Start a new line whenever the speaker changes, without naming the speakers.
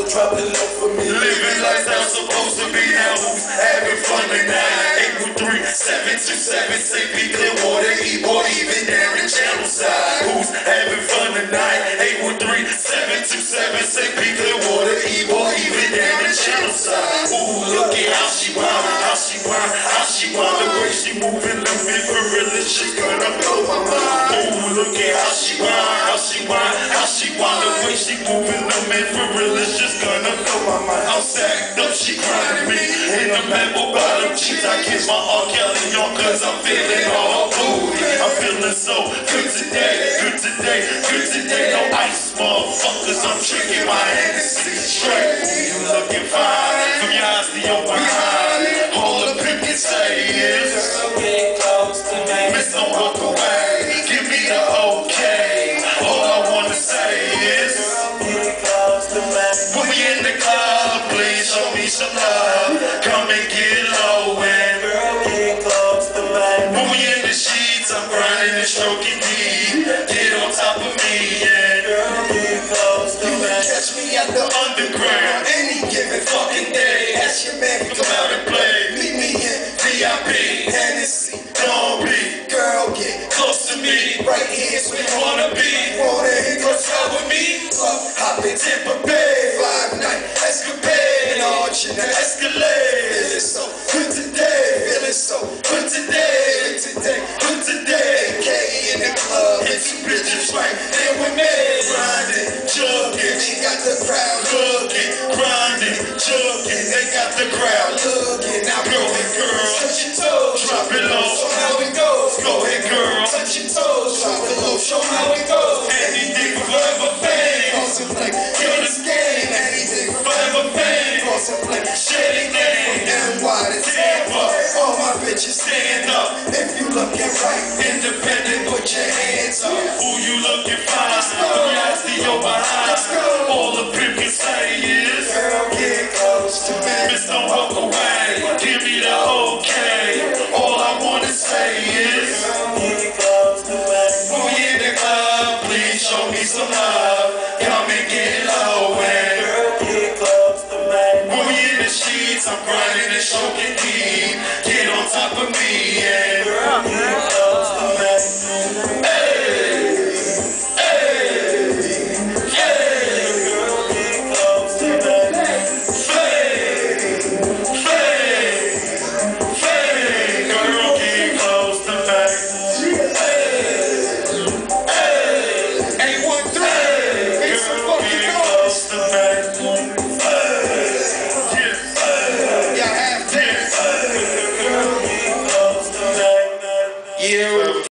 drop it low for me. Living lifestyle supposed to be now. Who's having fun tonight? 813-727, St. Pete, Clearwater, Ybor, even down in Channelside. Who's having fun tonight? 813-727, St. Pete, Clearwater, Ybor, even down in Channelside. Ooh, look at how she wild, how she wild, how she wild. The way she moving, let me for real, this shit gonna blow my mind. Ooh, look at how she wild, how she wild, how she wild. The way she moving, let me for real, it's just gonna blow my mind. I'm sacked up, she grinding me in the apple bottom jeans. I kiss my R. Kelly on, cause I'm feeling all booty. I'm feeling so good today, good today, good today. No ice, motherfuckers, I'm drinking my Hennessy straight. Ooh, you looking fine, from your eyes to your behind. All the pimp can say is, girl, get close to me. Miss, don't walk away, give me the okay. All I wanna say is, girl, get close to me. When we in the club, please show me some love. Come and get low and girl, get close to me. When we in the sheets, I'm grinding and stroking deep. Get on top of me and girl, get close to me. Catch me at the underground any given fucking day. Ask your man to come out and play. Meet me in VIP, Hennessy, don't be. Girl, get close to me. Right here's where you wanna be. Wanna hit the top with me? Hop in Tampa Bay, 5-night escapade, arch in the Escalade. Feeling so good today, feeling so good today, good today. K in the club, and two bitches right there with me. Grinding, jugging, they got the crowd looking. Grinding, jugging, they got the crowd looking. Now go ahead, girl, touch your toes, drop it low, show how it goes. Go ahead, girl, touch your toes, drop it low, show how it goes. Anything forever fame, contemplate, kill this game. Anything forever fame, contemplate, share the game. NY to Tampa, all my bitches stand up. If you looking right, independent, put your hands up. Who you looking fine? Don't ask me your behind. All the pimp can say is, girl, get close to me. Miss, don't walk away, give me the okay. All I wanna say is, girl, get close to me. When we in the club, please show me some love. Come and get low and girl, get close to me. When we in the sheets, I'm grinding and choking deep. Get on top of me and girl, get close to me. Yeah.